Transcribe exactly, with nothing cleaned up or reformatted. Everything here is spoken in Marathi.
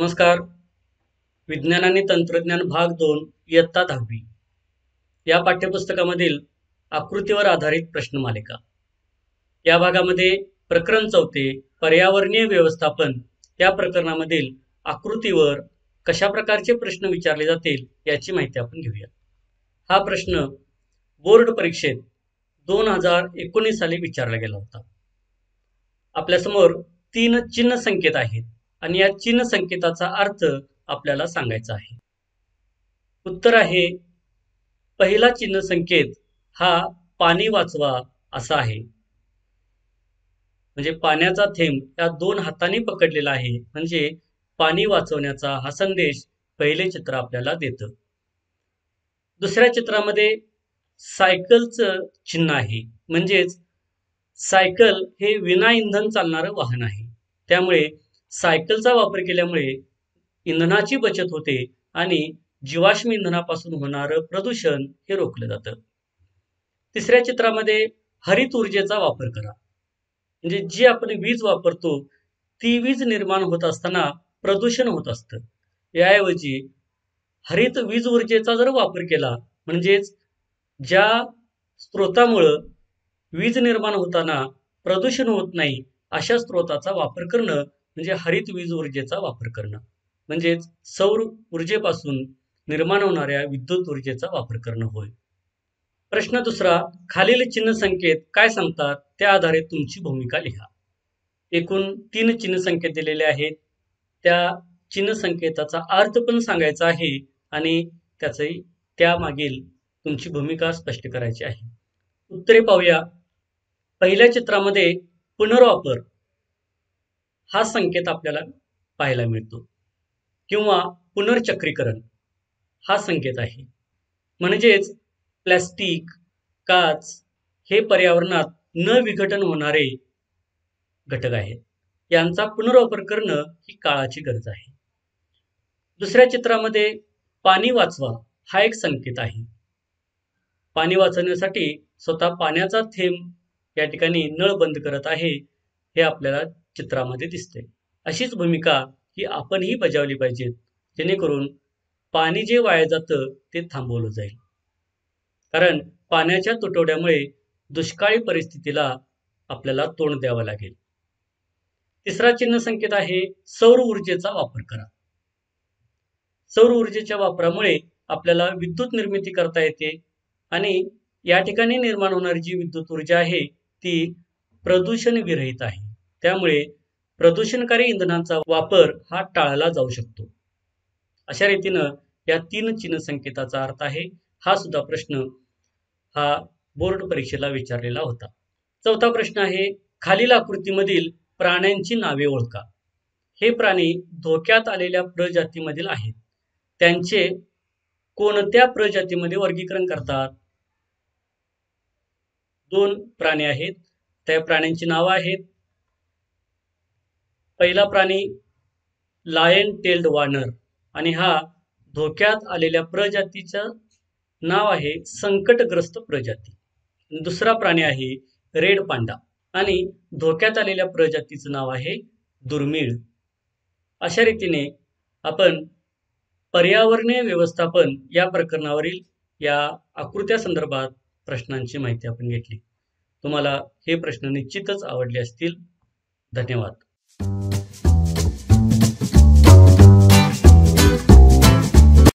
नमस्कार. विज्ञान आणि तंत्रज्ञान भाग दोन इयत्ता दहावी या पाठ्यपुस्तकामधील आकृतीवर आधारित प्रश्नमालिका या भागामध्ये प्रकरण चौथे पर्यावरणीय व्यवस्थापन या प्रकरणामधील आकृतीवर कशा प्रकारचे प्रश्न विचारले जातील याची माहिती आपण घेऊया. हा प्रश्न बोर्ड परीक्षेत दोन हजार एकोणीस साली विचारला गेला होता. आपल्यासमोर तीन चिन्ह संकेत आहेत आणि या चिन्ह संकेताचा अर्थ आपल्याला सांगायचा आहे. उत्तर आहे पहिला चिन्ह संकेत हा पाणी वाचवा असा आहे. म्हणजे पाण्याचा थेंब या दोन हातांनी पकडलेला आहे, म्हणजे पाणी वाचवण्याचा हा संदेश पहिले चित्र आपल्याला देतं. दुसऱ्या चित्रामध्ये सायकलचं चिन्ह आहे, म्हणजेच सायकल हे विना इंधन चालणारं वाहन आहे. त्यामुळे सायकलचा वापर केल्यामुळे इंधनाची बचत होते आणि जीवाश्म इंधनापासून होणारं प्रदूषण हे रोखलं जातं. तिसऱ्या चित्रामध्ये हरित ऊर्जेचा वापर करा, म्हणजे जी आपण वीज वापरतो ती वीज निर्माण होत असताना प्रदूषण होत असतं. याऐवजी हरित वीज ऊर्जेचा जर वापर केला, म्हणजेच ज्या स्रोतामुळं वीज निर्माण होताना प्रदूषण होत नाही अशा स्रोताचा वापर करणं म्हणजे हरित वीज ऊर्जेचा वापर करणं, म्हणजेच सौर ऊर्जेपासून निर्माण होणाऱ्या विद्युत ऊर्जेचा वापर करणं होय. प्रश्न दुसरा, खालील चिन्ह संकेत काय सांगतात त्या आधारे तुमची भूमिका लिहा. एकूण तीन चिन्ह संकेत दिलेले आहेत. त्या चिन्ह संकेताचा अर्थ पण सांगायचा आहे आणि त्याचे त्यामागील तुमची भूमिका स्पष्ट करायची आहे. उत्तरे पाहूया. पहिल्या चित्रामध्ये पुनर्वापर हा संकेत आपल्याला पाहायला मिळतो किंवा पुनर्चक्रीकरण हा संकेत आहे. म्हणजेच प्लॅस्टिक, काच हे पर्यावरणात न विघटन होणारे घटक आहेत. यांचा पुनर्वापर करणं ही काळाची गरज आहे. दुसऱ्या चित्रामध्ये पाणी वाचवा हा एक संकेत आहे. पाणी वाचवण्यासाठी स्वतः पाण्याचा थेंब या ठिकाणी नळ बंद करत आहे हे आपल्याला चित्रामध्ये दिसते. अशीच भूमिका ही आपणही बजावली पाहिजे, जेणेकरून पाणी जे वाया जातं ते थांबवलं जाईल. कारण पाण्याच्या तुटवड्यामुळे दुष्काळी परिस्थितीला आपल्याला तोंड द्यावं लागेल. तिसरा चिन्ह संकेत आहे सौर ऊर्जेचा वापर करा. सौर ऊर्जेच्या वापरामुळे आपल्याला विद्युत निर्मिती करता येते आणि या ठिकाणी निर्माण होणारी जी विद्युत ऊर्जा आहे ती प्रदूषण विरहित आहे. त्यामुळे प्रदूषणकारी इंधनांचा वापर हा टाळला जाऊ शकतो. अशा रीतीनं या तीन चिन्ह संकेताचा अर्थ आहे. हा सुद्धा प्रश्न हा बोर्ड परीक्षेला विचारलेला होता. चौथा प्रश्न आहे खालील आकृतीमधील प्राण्यांची नावे ओळखा. हे प्राणी धोक्यात आलेल्या प्रजातीमधील आहेत. त्यांचे कोणत्या प्रजातीमध्ये वर्गीकरण करतात? दोन प्राणी आहेत, त्या प्राण्यांची नावं आहेत. पहिला प्राणी लायन टेल्ड वानर आणि हा धोक्यात आलेल्या प्रजातीचं नाव आहे संकटग्रस्त प्रजाती. दुसरा प्राणी आहे रेड पांडा आणि धोक्यात आलेल्या प्रजातीचं नाव आहे दुर्मिळ. अशा रीतीने आपण पर्यावरणीय व्यवस्थापन या प्रकरणावरील या आकृत्या संदर्भात प्रश्नांची माहिती आपण घेतली. तुम्हाला हे प्रश्न निश्चितच आवडले असतील. धन्यवाद.